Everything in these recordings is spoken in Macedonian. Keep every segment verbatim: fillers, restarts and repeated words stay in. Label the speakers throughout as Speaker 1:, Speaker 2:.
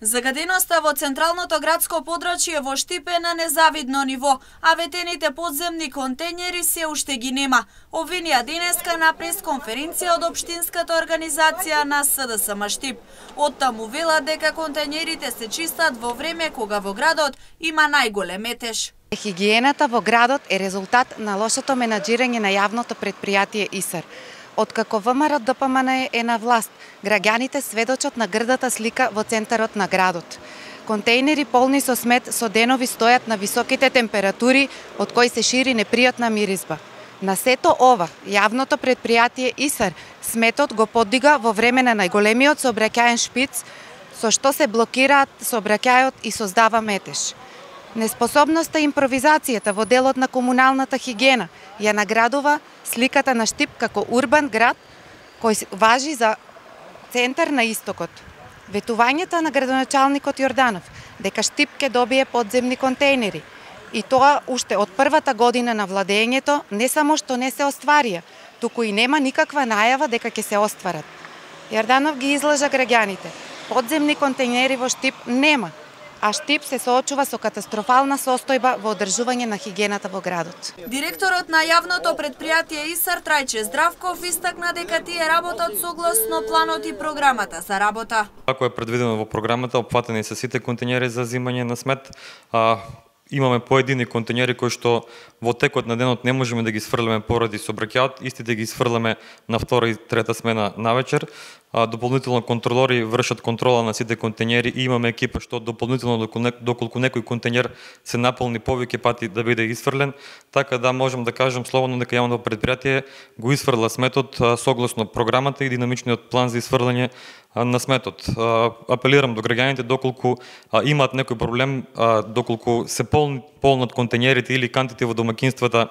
Speaker 1: Загаденоста во централното градско подрачје во Штип е на незавидно ниво, а ветените подземни контејнери се уште ги нема. Обвинија денеска на пресконференција од општинската организација на СДСМ Штип. Оттаму велат дека контејнерите се чистат во време кога во градот има најголем метеж.
Speaker 2: Хигиената во градот е резултат на лошото менаџирање на јавното предпријатие ИСАР. Откако ВМРО Д П М Н е на власт, граѓаните сведочат на грдата слика во центарот на градот. Контејнери полни со смет со денови стојат на високите температури, од кои се шири непријатна миризба. На сето ова, јавното предпријатие ИСАР сметот го подига во време на најголемиот сообраќаен шпиц, со што се блокираат сообраќајот и создава метеж. Неспособноста и импровизацијата во делот на комуналната хигиена ја наградува сликата на Штип како урбан град кој важи за центар на истокот. Ветувањето на градоначалникот Јорданов дека Штип ќе добие подземни контејнери и тоа уште од првата година на владењето не само што не се остварија, туку и нема никаква најава дека ќе се остварат. Јорданов ги излажа граѓаните. Подземни контејнери во Штип нема, а Штип се соочува со катастрофална состојба во одржување на хигиената во градот.
Speaker 1: Директорот на јавното предпријатие ИСАР Трајче Здравков истакна дека тие работат согласно планот и програмата за работа.
Speaker 3: Како е предвидено во програмата, опфатени се сите контејнери за земање на смет. А, имаме поедини контејнери кои што во текот на денот не можеме да ги сфрлиме поради сообраќајот, истите ги сфрламе на втора и трета смена навечер. Дополнително контролори вршат контрола на сите контејнери и имаме екипа што дополнително доколку некој контејнер се наполни повеќе пати да биде исфрлен, така да можам да кажам слободно дека јавното предпријатие го исфрла сметот согласно програмата и динамичниот план за исфрлање на сметот. Апелирам до граѓаните доколку имаат некој проблем, доколку се полни полнат контејнерите или кантите во домаќинствата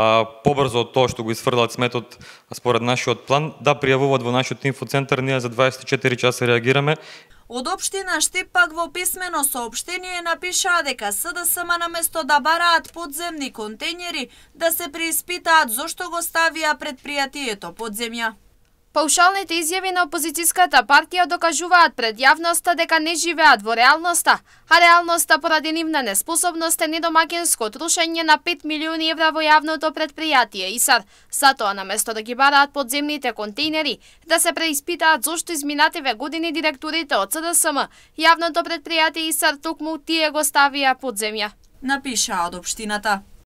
Speaker 3: побрзо од тоа што го исфрлаат сметот според нашиот план, да пријавуваат во нашиот инфоцентар, ние за дваесет и четири часа реагираме.
Speaker 1: Од општина Штип пак во писмено соопштение напишаа дека СДСМ наместо да бараат подземни контејнери, да се преиспитаат зошто го ставија предпријатието под земја.
Speaker 4: Паушалните изјави на опозицијската партија докажуваат пред јавноста дека не живеат во реалноста, а реалноста поради нивна неспособност е недомаќинско трушење на пет милиони евра во јавното предпријатие ИСАР. Затоа наместо да ги бараат подземните контејнери, да се преиспитаат зошто изминативе години директорите од СДСМ, јавното предпријатие ИСАР токму тие го ставија под земја.
Speaker 1: Напишаа од општината.